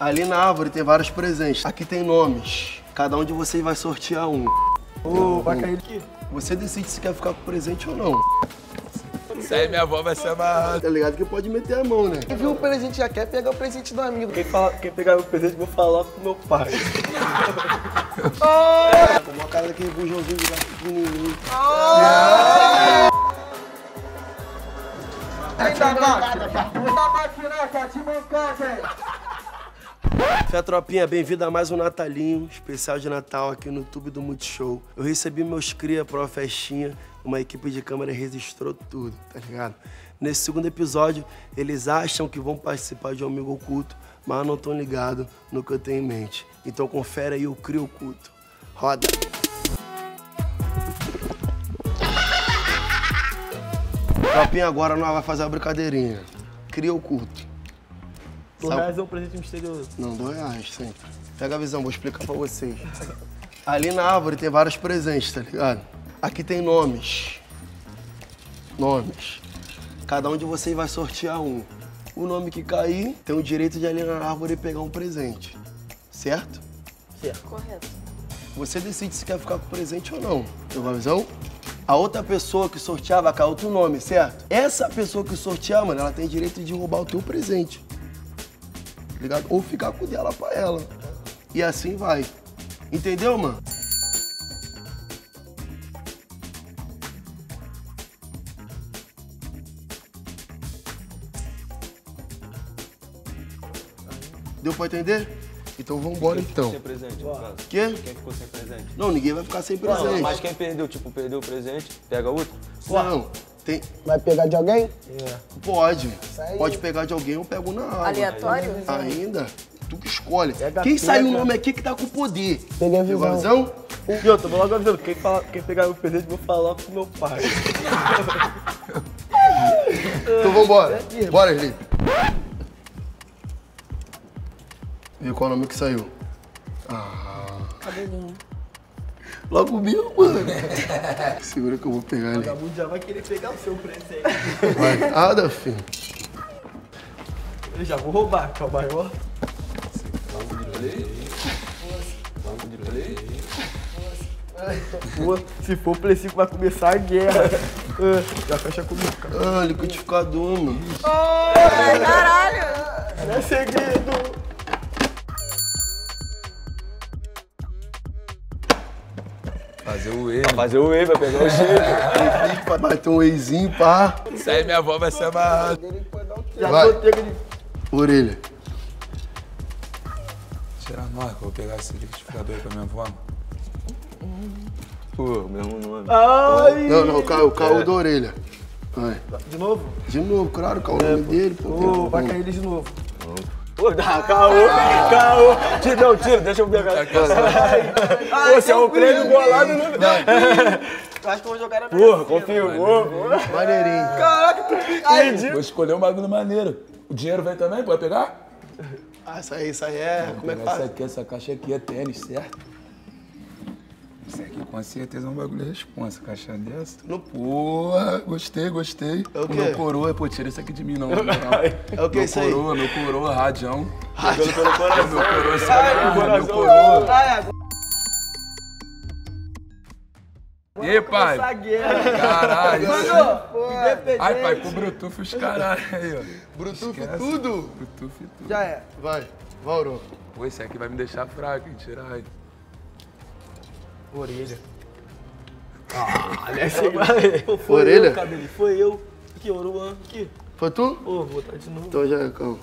Ali na árvore tem vários presentes. Aqui tem nomes. Cada um de vocês vai sortear um. Vai cair aqui. Você decide se quer ficar com o presente ou não. Isso aí minha avó vai ser amarrada. Tá ligado que pode meter a mão, né? Quem viu o presente já quer pegar o presente do amigo. Quem pegar o presente, vou falar com meu pai. Com uma cara daquele bujãozinho de gato pequenininho. Fé Tropinha, bem-vindo a mais um Natalinho, especial de Natal aqui no YouTube do Multishow. Eu recebi meus cria pra uma festinha, uma equipe de câmera registrou tudo, tá ligado? Nesse segundo episódio, eles acham que vão participar de um amigo oculto, mas não estão ligados no que eu tenho em mente. Então confere aí o Cria Oculto. Roda! Tropinha, agora nós vamos fazer uma brincadeirinha. Cria Oculto. R$2 é um presente misterioso. Não, R$2 sempre. Pega a visão, vou explicar pra vocês. Ali na árvore tem vários presentes, tá ligado? Aqui tem nomes. Nomes. Cada um de vocês vai sortear um. O nome que cair tem o direito de ali na árvore pegar um presente. Certo? Certo. Correto. Você decide se quer ficar com o presente ou não. Pegou a visão? A outra pessoa que sortear vai cair outro nome, certo? Essa pessoa que sortear, mano, ela tem direito de roubar o teu presente. Ligado? Ou ficar com o dela pra ela. E assim vai. Entendeu, mano? Deu pra entender? Então vambora então. Sem presente, no caso. Quê? Quem ficou sem presente? Não, ninguém vai ficar sem presente. Mas quem perdeu, tipo, perdeu o presente, pega outro? Não, tem... Vai pegar de alguém? Pode. aí. Pode pegar de alguém, eu pego na água. Aleatório? Ainda, tu que escolhe. Pega, Quem sai o pega. nome aqui que tá com poder. Peguei a Pegou a visão. visão? E eu tô logo avisando, quem pegar o presente, vou falar com meu pai. Então vambora. Bora, Felipe. Viu qual o nome que saiu? Cabelinho. Logo o meu, mano. Segura que eu vou pegar O ali. vagabundo já vai querer pegar o seu presente. Vai. Nada, filho. Eu já vou roubar, calma aí, ó. Pô, se for o Play 5 vai começar a guerra. Já fecha comigo, cara. Liquidificador, mano. Ai, caralho! Não é segredo. Fazer o E. Fazer o E, vai pegar o jeito. Pra bater um eizinho, pá. Isso aí minha avó vai ser amarrada. Já Vai. tô tendo de... Orelha. Tirar a marca, vou pegar esse liquidificador aí pra minha avó. Pô, mesmo nome. Ai! Não, o caô da orelha. Vai. De novo? De novo, claro, o nome dele. Pô, Vai cair ele de novo. Pô, dá, caô. Não, tira, deixa eu pegar. Pô, você é um prêmio bolado. Acho que eu vou jogar na minha. Porra, confio. Maneirinho. Caraca, tu fica. Vou escolher um bagulho maneiro. O dinheiro vem também? Pode pegar? Isso aí é... Como é que faz? Essa caixa aqui é tênis, certo? Isso aqui com certeza é um bagulho responsa, caixa dessa. No- Porra, gostei. É o quê? Meu coroa, pô, tira isso aqui de mim não. na moral. É o que isso aí? Meu coroa, radião. Pelo coração. Meu coroa, Ai, meu coração. coroa. Ai, agora E aí, pai? essa guerra. Caralho. Independente. Ai, pai, com Bluetooth os caralho aí, ó. Bluetooth Esquece. tudo? Bluetooth e tudo. Já é. Vai, Vauro. Pô, esse aqui vai me deixar fraco, hein? Tirar aí. Orelha. Pô, foi Orelha? eu, cabelo. Foi eu. Aqui, Oruan. Aqui. Foi tu? Pô, vou botar de novo. Então já é, calma.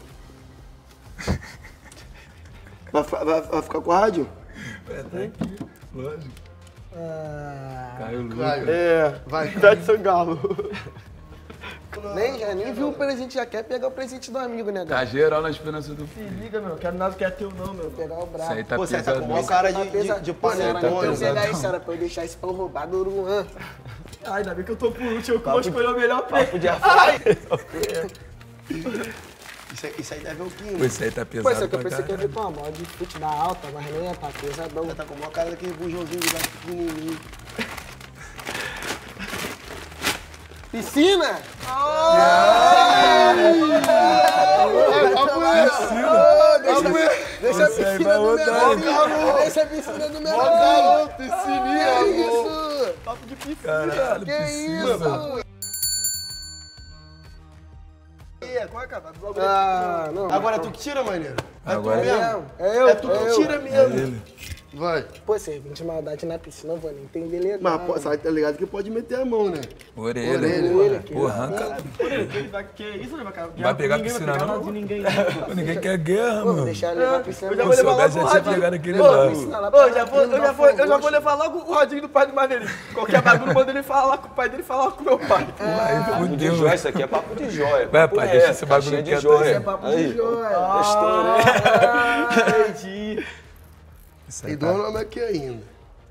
Vai ficar com a rádio? Lógico. Ah, Caiu o Lucas. Vai. é. Vai. Cidade de Sangalo. Nem viu o presente, já quer pegar o presente do amigo, né, Tá cara? geral na esperança do Se filho. liga, meu. Quero nada que é teu, não, meu. Pegar o Isso braço. aí tá Pô, você tá pesado. com uma cara de panela. tá Eu olha. pesado. pegar isso, era pra eu deixar esse pão roubado do Uruan. Ai, ainda bem que eu tô por último, eu vou escolher o melhor papo de Isso aí deve o quê, Pô, mano? esse aí tá pesado. Pô, isso aqui eu pra pensei que ia caralho. vir com uma moda de fute da alta, mas nem é, tá pesadão. Tá com uma cara daquele bujãozinho de gato pequenininho. Piscina! Papo esse! Deixa a piscina do menor. Deixa a piscina do menor. Garoto, piscininha, Que amor. isso? Papo de piscina. Caralho, Que precisa. isso? Qual é, cara? Ah, não. Agora é tu que tira, maneiro. É Agora tu é mesmo. É eu. É tu que tira mesmo. Vai. Pô, você vem de maldade na piscina, eu vou nem entender legal. Mas pô, sabe, tá ligado que pode meter a mão, né? Orelha. Porra, arranca. Que isso, né? Vai pegar a piscina, não? Ninguém. Pô, ninguém quer guerra, Pô, mano. deixar ele levar a piscina. Eu já Se vou levar soubesse, logo o já tinha radinho. pegado aquele Ô, lado. Piscina lá Ô, pra eu já vou levar logo o radinho do pai do Maneirinho. Qualquer bagulho, manda ele falar com o pai dele e falar com o meu pai. Aí, Papo de fudeu. joia, isso aqui é papo de joia. Vai, Papo pai, reto, deixa esse bagulho caixinha de quieto joia. aí. É papo Aí, de joia. Entendi. Isso Tem aí, dois tá. nomes aqui ainda.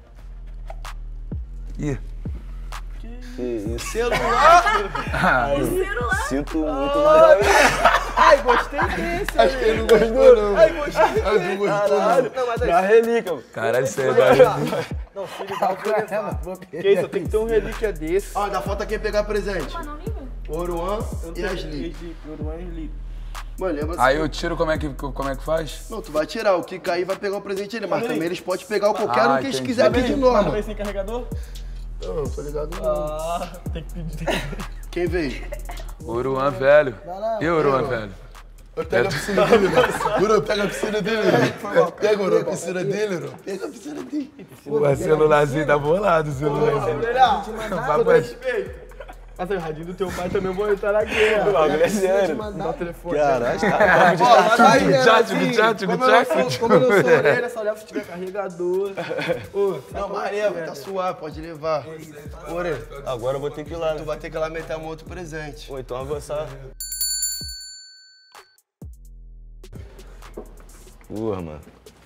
Ih. que isso. Celular. Sinto muito mais. Ai, gostei desse. Acho que ele não gostou, não. Ai, gostei. Acho que não gostou, não. Não, mas Da aí... relíquia, mano. Caralho, isso aí é da... Não, se ligar, eu vou levar. Que isso, eu tenho que ter um relíquia desse. Ó, dá falta quem pegar presente. Oruan e Asli. Mano, lembra assim. Aí eu tiro como é que faz? Não, tu vai tirar. O que cair vai pegar o presente dele, mas também eles podem pegar qualquer um que eles entendi. quiserem aqui de norma. Vem sem carregador? Não, não tô ligado não. Tem que pedir. Quem veio? Oruan, velho. E Oruan, velho? Pega a piscina dele, Oruan. Pega a piscina dele, Oruan. Pega, Oruan, a piscina dele, Oruan. Pega a piscina dele. O celularzinho tá bolado, o celularzinho. Papo é- Mas o radinho do teu pai também vou entrar na guerra. O bagulho é sério. Dá o telefone. Caralho, tá Como eu não sou orelha, só levo se tiver carregador. Não, Maria, tá suave, pode levar. Orelha, Agora eu vou ter que ir lá, tu né? vai ter que ir lá meter um outro presente. Ou então avançar. Porra, mano.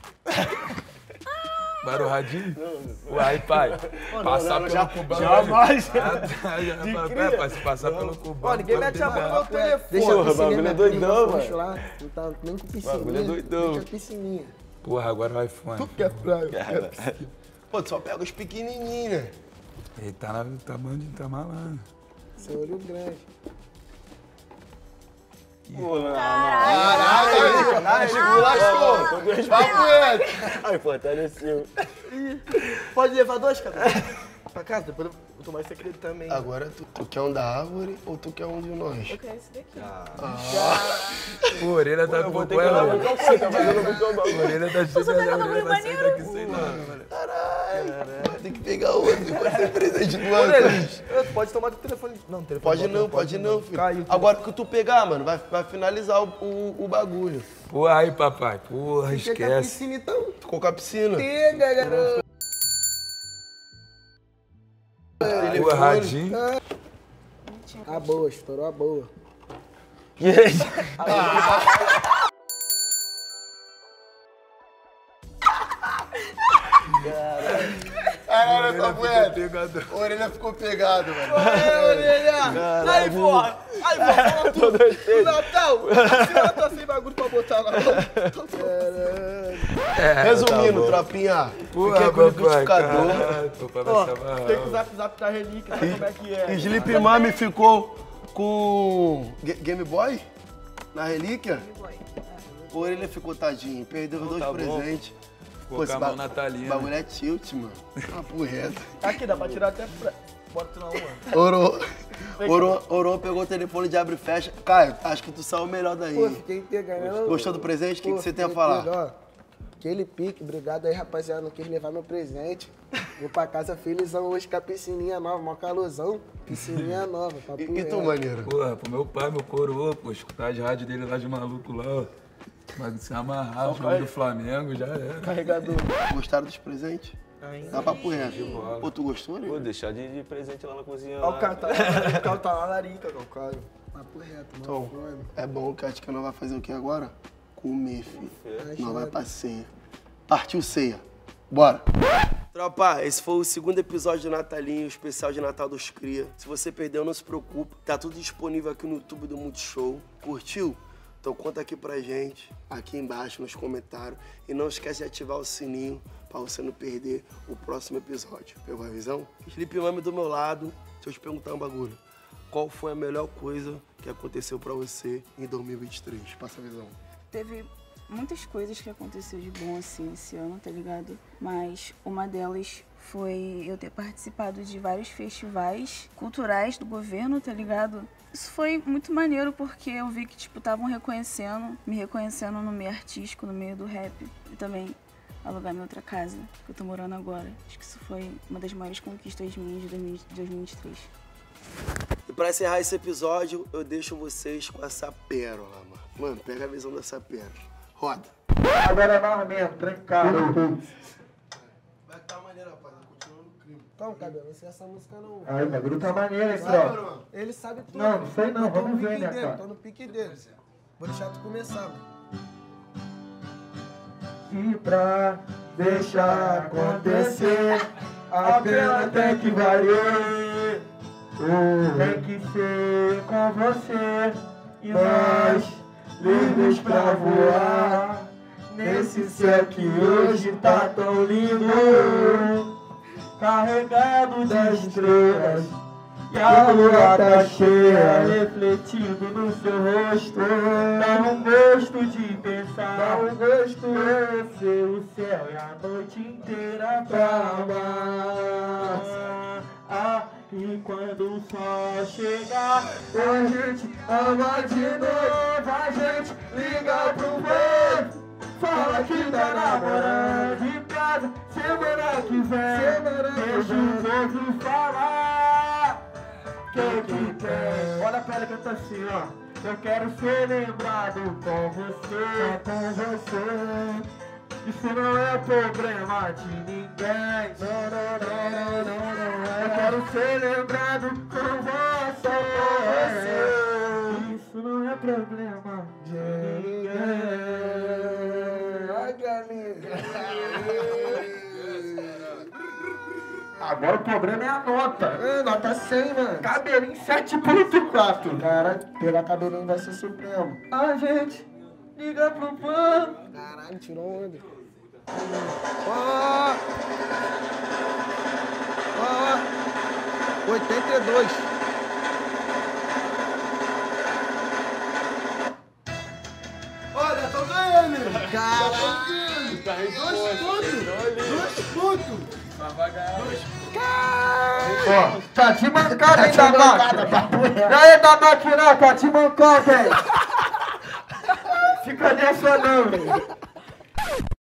Para o radinho? Uai, pai. Passar pelo cubão. Jamais. Pai, se passar pelo cubão. Ó, ninguém mete a mão no meu telefone. Deixa Porra, a piscininha, bagulho é minha doidão, prima, mano. lá, não tá nem com piscininha. Bagulho é doidão. Deixa a piscininha. Porra, agora vai fone. Que é praia. Pô, tu só pega os pequenininhos, né? Ele tá na tamanho de tá malandro. Seu olho grande. Papo é. Ai, fortaleceu. Pode levar dois, cara? Pra casa, depois eu vou tomar esse segredo também. Agora, tu quer um da árvore ou tu quer um de nós? Eu quero esse daqui. Pô, a orelha tá com Vou ter que ir lá no café, tá fazendo muito A orelha tá cheia, a orelha vai sair daqui sem nada, mano. Vai ter que pegar outro, vai ser presente do Andrés. Pode tomar do telefone. Não, telefone. Pode não, filho. Caiu. Agora que tu pegar, mano, vai finalizar o bagulho. Porra, aí, papai. Porra, Chega a esquece. piscina então. Tu colocou a piscina. Pega, garoto. Porra, radinho. A boa, estourou a boa. Caralho, essa moeda. A orelha ficou pegada, mano. Aí, porra! Aí, porra, fala tudo! No Natal! Se ela tá sem bagulho pra botar lá. Resumindo, tropinha. Porra, Fiquei com o papai. liquidificador. Caralho, papai vai Ó, se amarrar. tem que usar o zap da relíquia, sabe como é que é? Sleep Mami ficou com Game Boy na relíquia. A orelha ficou tadinho, perdeu os dois presentes. Ficou com a mão natalina. bagulho é tilt, mano. Papo reto. Aqui, dá pra tirar até... Bora tu na uma. Orô pegou o telefone de abre e fecha. Caio, acho que tu saiu melhor daí. Pô, fiquei pegando. Gostou do presente? O que Pô, você tem a fiquei falar? pegando, ó. Aquele pique, obrigado aí, rapaziada. Não quis levar meu presente. Vou pra casa felizão hoje com a piscininha nova, mó calorzão. Piscininha nova, papo E tu, reto. maneiro? Porra, pro meu pai, meu coroa, pô, escutar as rádios dele lá de maluco lá, ó. Mas se amarrar, o jogo do Flamengo já era. Carregador. Gostaram dos presentes? Dá papo reto. Pô, tu gostou, né? Vou deixar de presente lá na cozinha. Ó, lá. o cara tá lá na larica, cara. Papo reto, Então, mó fome. é bom que acho que nós vai fazer o que agora? Comer, filho. Nós vai pra ceia. Partiu ceia. Bora. Tropa, esse foi o segundo episódio do Natalinho, o especial de Natal dos Cria. Se você perdeu, não se preocupe. Tá tudo disponível aqui no YouTube do Multishow. Curtiu? Então conta aqui pra gente, aqui embaixo nos comentários. E não esquece de ativar o sininho pra você não perder o próximo episódio. Pegou a visão? Sleep Mami do meu lado. Deixa eu te perguntar um bagulho. Qual foi a melhor coisa que aconteceu pra você em 2023? Passa a visão. Teve muitas coisas que aconteceu de bom assim esse ano, tá ligado? Mas uma delas foi eu ter participado de vários festivais culturais do governo, tá ligado? Isso foi muito maneiro porque eu vi que, tipo, estavam me reconhecendo no meio artístico, no meio do rap. E também alugar minha outra casa, que eu tô morando agora. Acho que isso foi uma das maiores conquistas minhas de 2023. E pra encerrar esse episódio, eu deixo vocês com essa pérola, mano. Mano, pega a visão dessa pérola. Roda. Agora é nós mesmo, trancado. Vai estar maneiro, rapaz. Continua no crime. Calma, cabelo, não sei essa música não. Aí, o bagulho tá maneiro, hein, Sabe, tropa? mano? Ele sabe tudo. Não, não sei não, Eu tô vamos no ver, pique né, dele, cara? tô no pique dele. Vou deixar tu começar, mano. E pra deixar acontecer, a pena tem que valer. Tem que ser com você e nós livres pra voar nesse céu que hoje tá tão lindo, carregado das estrelas. E a lua tá cheia, refletindo no seu rosto. Dá um gosto de pensar, dá um gosto de ser o céu e a noite inteira pra amar. Ah, e quando o sol chegar, a gente ama de novo, a gente liga pro povo. Fala que tá namorando em casa, semana que vem, deixa os outros falar. Que tem? Olha pra ela que eu tô assim, ó. Eu quero ser lembrado com você. Isso não é problema de ninguém. Não. Eu quero ser lembrado com você. Isso não é problema de ninguém. Ai, amiga. Agora o problema é a nota. Nota 100, mano. Cabelinho 7.4. Caralho, pegar cabelinho vai ser supremo. A gente liga pro plano. Caralho, tirou onda. Ó! 82. Olha, tô ganhando! Caralho! Tá em 2 pontos! Ó, tá de mancada, hein, da máquina. E aí, da máquina, tá de mancada, hein? Fica nessa não, velho.